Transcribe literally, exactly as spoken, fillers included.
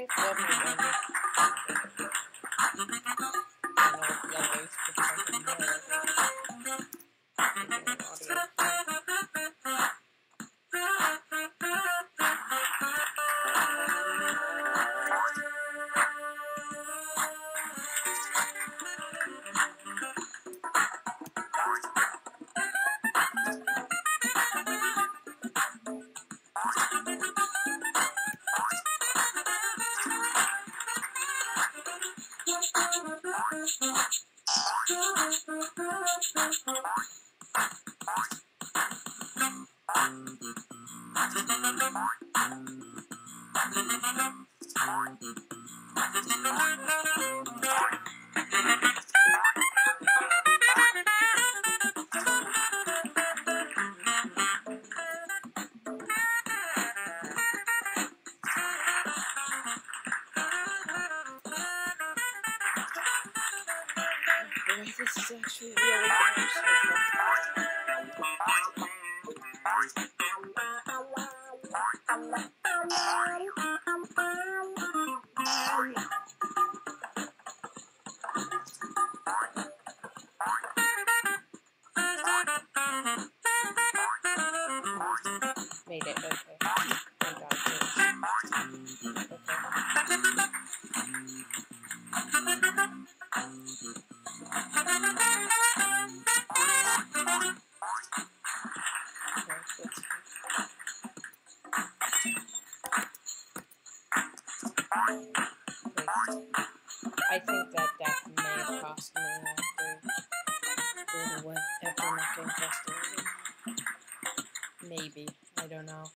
Savestate let me run it. I don't know what levels, because I can know levels. This is actually really gross. Made it, okay. I got this. I think that death may have cost me after the web after my game festival. Maybe. I don't know.